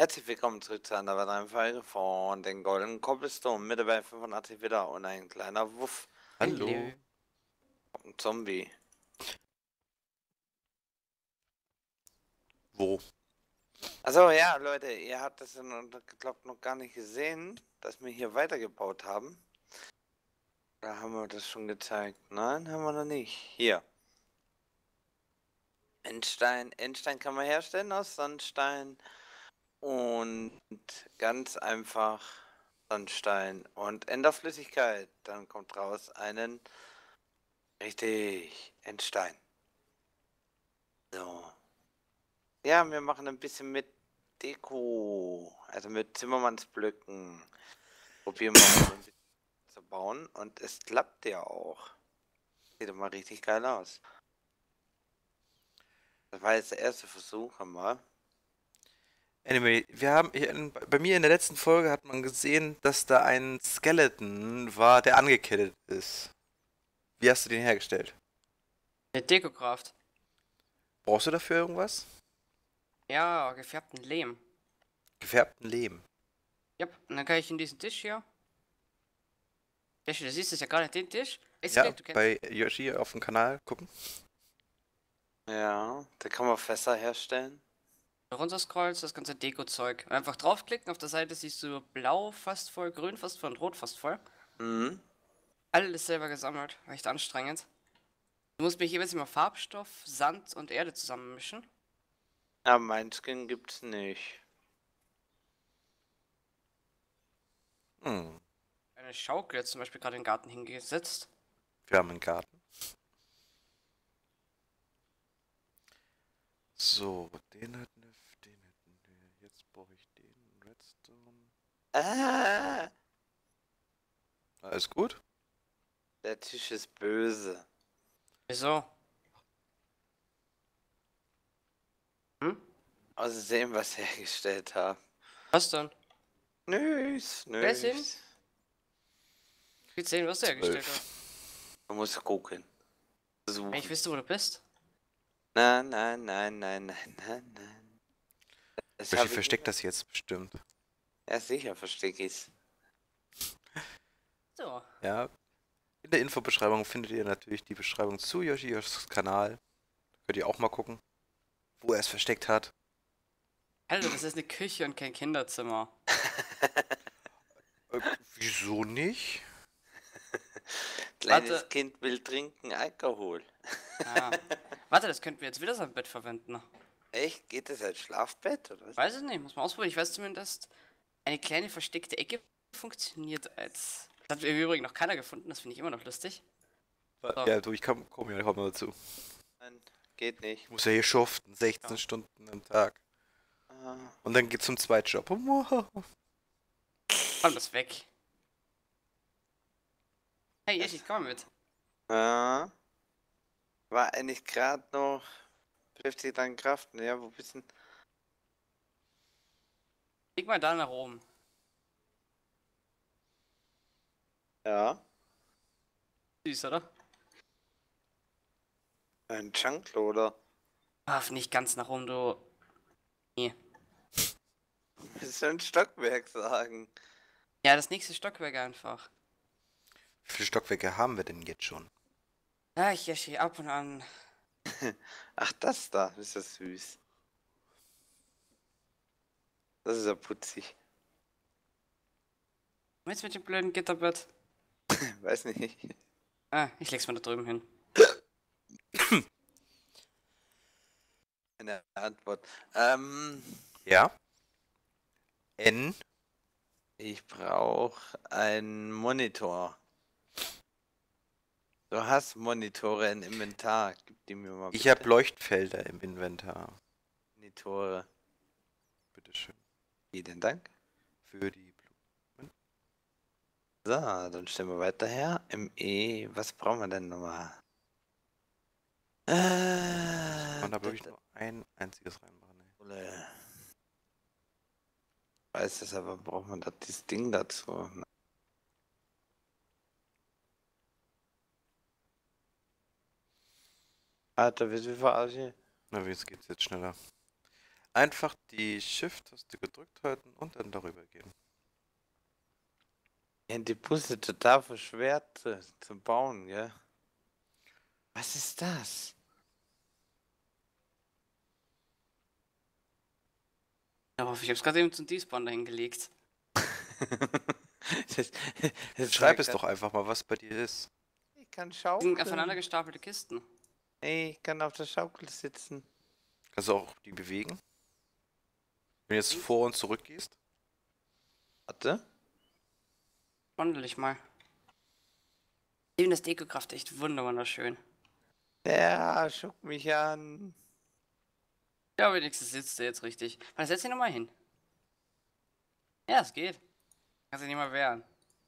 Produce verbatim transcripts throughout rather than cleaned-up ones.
Herzlich willkommen zurück zu einer weiteren Folge von den Golden Cobblestone. Mit dabei fünfundachtzig wieder und ein kleiner Wuff. Hallo. Hallo. Ein Zombie. Wo? Also ja, Leute, ihr habt das glaubt noch gar nicht gesehen, dass wir hier weitergebaut haben. Da haben wir das schon gezeigt. Nein, haben wir noch nicht. Hier. Endstein. Endstein kann man herstellen aus Sandstein. Und ganz einfach Sandstein und Enderflüssigkeit. Dann kommt raus einen richtig Endstein. So. Ja, wir machen ein bisschen mit Deko. Also mit Zimmermannsblöcken. Probieren wir mal so ein bisschen zu bauen. Und es klappt ja auch. Sieht doch mal richtig geil aus. Das war jetzt der erste Versuch einmal. Anyway, wir haben hier in, bei mir in der letzten Folge hat man gesehen, dass da ein Skeleton war, der angekettet ist. Wie hast du den hergestellt? Der Dekokraft. Brauchst du dafür irgendwas? Ja, gefärbten Lehm. Gefärbten Lehm. Ja, und dann kann ich in diesen Tisch hier. Yoshi, du siehst es ja gerade, den Tisch. Ich Ja, denke, du kennst bei Yoshi auf dem Kanal gucken. Ja, da kann man Fässer herstellen. du runterscrollst, das ganze Deko-Zeug. Einfach draufklicken, auf der Seite siehst du blau fast voll, grün fast voll und rot fast voll. Mhm. Alles selber gesammelt, recht anstrengend. Du musst mir jeweils immer Farbstoff, Sand und Erde zusammenmischen. Aber mein Skin gibt's nicht. Hm. Eine Schaukel jetzt zum Beispiel gerade im Garten hingesetzt. Wir haben einen Garten. So, den hatten wir, den hätten wir. Jetzt brauche ich den Redstone. Ah, Alles gut? der Tisch ist böse. Wieso? Hm? Außerdem, was ich hergestellt habe. Was denn? Nüs, Wer ist hin? nüs. Ich will sehen, was du hergestellt hast. Man muss gucken. Suchen. Ich wüsste, wo du bist. Nein, nein, nein, nein, nein, nein, nein. Das Yoshi hab ich versteckt nicht. das jetzt bestimmt. Ja, sicher verstecke ich's. So. Ja. In der Infobeschreibung findet ihr natürlich die Beschreibung zu Yoshis Kanal. Da könnt ihr auch mal gucken, wo er es versteckt hat. Alter, das ist eine Küche und kein Kinderzimmer. Äh, wieso nicht? Kleines Warte. Kind will trinken Alkohol. Ah. Warte, das könnten wir jetzt wieder sein Bett verwenden. Echt? Geht das als Schlafbett oder was? Weiß ich nicht, muss man ausprobieren. Ich weiß zumindest, eine kleine versteckte Ecke funktioniert als. Das hat im Übrigen noch keiner gefunden, das finde ich immer noch lustig. So. Ja, du, ich komm, komm ja, komm mal dazu. Nein, geht nicht. Ich muss ja hier schuften, sechzehn Ja. Stunden am Tag. Ah, Und dann geht's zum Zweitjob. Komm, das weg. Hey, Yeshi, komm mal mit. ah. War eigentlich gerade noch fünfzig an Kraft. Ja, wo bist du? Leg mal da nach oben. Ja. Süß, oder? Ein Chunkloader. Ah, nicht ganz nach oben, du. Nee. Willst du ein Stockwerk sagen? Ja, das nächste Stockwerk einfach. Wie viele Stockwerke haben wir denn jetzt schon? Ja, ich Yeshi, ab und an. Ach, das da. Ist das süß. Das ist ja putzig. Jetzt mit dem blöden Gitterbett. Weiß nicht. Ah, ich leg's mal da drüben hin. Eine Antwort. Ähm, Ja? N? ich brauche einen Monitor. Du hast Monitore im Inventar. Gib die mir mal Ich bitte. habe Leuchtfelder im Inventar. Monitore. Bitteschön. Vielen Dank. Für die Blumen. So, dann stellen wir weiter her. M E, was brauchen wir denn nochmal? Äh, Man da wirklich nur ein einziges reinmachen. Ne? Ich weiß es, aber braucht man da dieses Ding dazu? Alter, wie viel verarsche? Na, wie geht's jetzt schneller? Einfach die Shift-Taste gedrückt halten und dann darüber gehen. Ja, die Busse total verschwert zu, zu bauen, gell? Was ist das? Aber ich hab's gerade eben zum Despawn dahin gelegt. das, das Schreib war es grad- doch einfach mal, was bei dir ist. Ich kann Das sind aufeinander schaukeln. gestapelte Kisten. Ey, ich kann auf der Schaukel sitzen. Kannst du auch die bewegen? Wenn du jetzt Links. vor und zurück gehst? Warte. Wandel ich mal. Ich finde das Dekokraft echt wunderschön. Ja, schuck mich an. Ja, wenigstens sitzt er jetzt richtig. Mal setz ihn nochmal hin. Ja, es geht. Kannst dich nicht mal wehren.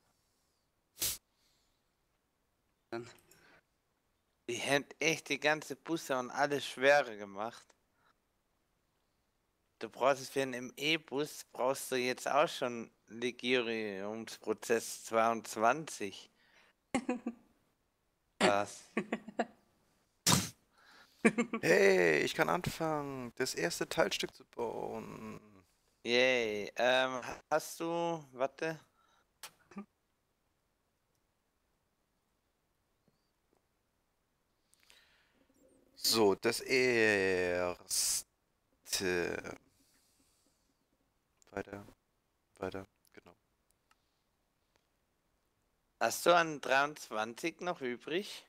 Dann. Die haben echt die ganze Busse und alles schwerer gemacht. Du brauchst für einen E-Bus brauchst du jetzt auch schon Legierungsprozess zweiundzwanzig. Was? Hey, ich kann anfangen, das erste Teilstück zu bauen. Yay. Ähm, hast du, warte. So, das erste. Weiter, weiter, genau. Hast du an dreiundzwanzig noch übrig?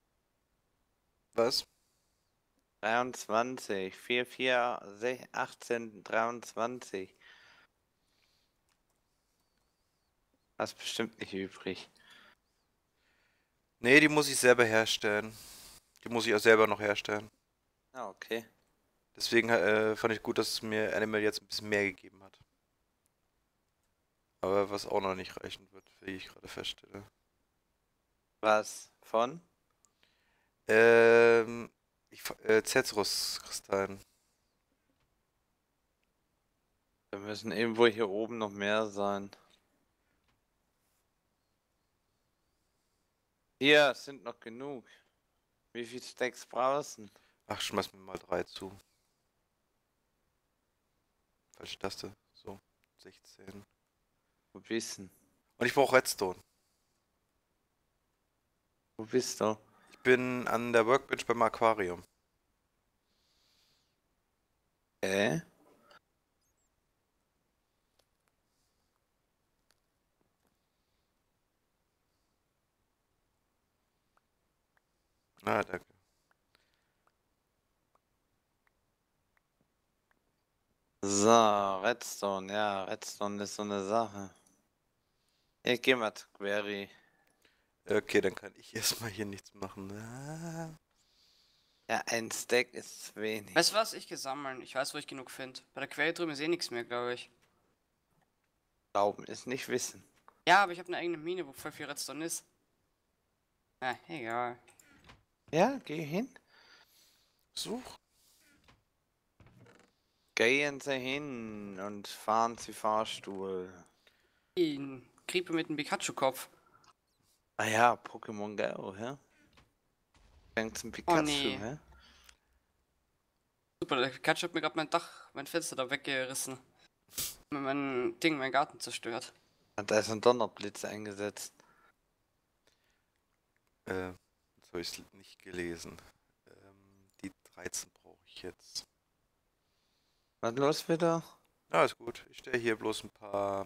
Was? dreiundzwanzig, vier, vier, sechs, achtzehn, dreiundzwanzig. Hast bestimmt nicht übrig. Nee, die muss ich selber herstellen. Die muss ich auch selber noch herstellen. Ah, okay. Deswegen äh, fand ich gut, dass es mir Animal jetzt ein bisschen mehr gegeben hat. Aber was auch noch nicht reichen wird, wie ich gerade feststelle. Was? Von? Ähm, ich, äh, Cetros-Kristallen. Da müssen irgendwo hier oben noch mehr sein. Hier sind noch genug. Wie viel Stacks brauchst du? Ach, schmeiß mir mal drei zu. Falsche Taste. So, sechzehn. Wo bist du? Und ich brauche Redstone. Wo bist du? Ich bin an der Workbench beim Aquarium. Hä? Ah, danke. So, Redstone, ja, Redstone ist so eine Sache. Ich geh mal zu Query. Okay, dann kann ich erstmal hier nichts machen. Ah. Ja, ein Stack ist zu wenig. Weißt du was? Ich geh sammeln. Ich weiß, wo ich genug finde. Bei der Quelle drüben ist eh nichts mehr, glaube ich. Glauben ist nicht wissen. Ja, aber ich habe eine eigene Mine, wo voll viel Redstone ist. Na, egal. Ja, geh hin. Such. Gehen Sie hin und fahren Sie Fahrstuhl. Ein Creeper mit einem Pikachu-Kopf. Ah ja, Pokémon Go, hä? Fängt zum Pikachu, nee. hä? Super, der Pikachu hat mir gerade mein Dach, mein Fenster da weggerissen. Mir mein Ding, mein Garten zerstört. Und da ist ein Donnerblitz eingesetzt. Äh, jetzt habe ich es nicht gelesen. Ähm, die dreizehn brauche ich jetzt. Was los wieder? Ah, ist gut. Ich stelle hier bloß ein paar.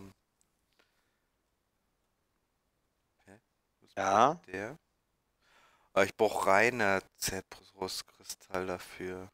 Hä? Was Ja. braucht der? Ah, ich brauche reiner Zerbrus-Kristall dafür.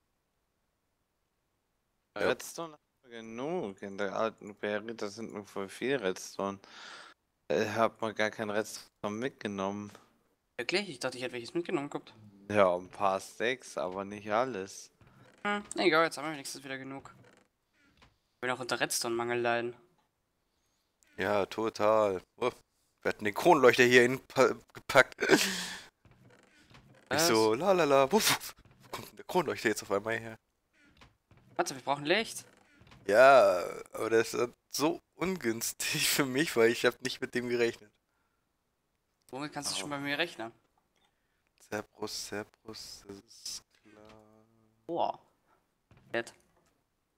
Ja. Redstone haben wir genug. In der alten Berry, da sind noch voll viel Redstone. Ich hab mal gar kein Redstone mitgenommen. Wirklich? Ich dachte, ich hätte welches mitgenommen gehabt. Ja, ein paar Stacks, aber nicht alles. Hm, egal, jetzt haben wir wenigstens wieder genug. Ich will auch unter Redstone-Mangel leiden. Ja, total. Oh, wir hatten den Kronleuchter hier hingepackt. Ich Was? so, lalala, wuff, wuff. Wo kommt denn der Kronleuchter jetzt auf einmal her? Warte, wir brauchen Licht. Ja, aber das ist so ungünstig für mich, weil ich habe nicht mit dem gerechnet. Womit kannst du Oh. schon bei mir rechnen? Cerberus, Cerberus, das ist klar. Boah. Nett.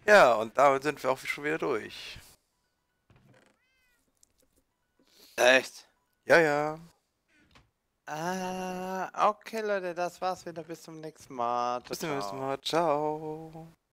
Ja, und damit sind wir auch schon wieder durch. Echt? Ja, ja. Ah, okay, Leute, das war's wieder. Bis zum nächsten Mal. Ciao, Bis zum nächsten ciao. Mal. Ciao.